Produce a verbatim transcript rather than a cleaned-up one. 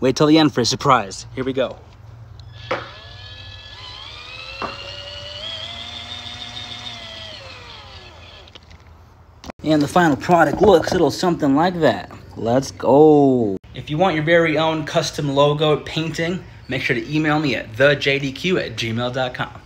Wait till the end for a surprise. Here we go. And the final product looks a little something like that. Let's go. If you want your very own custom logo painting, make sure to email me at the j d q at gmail dot com.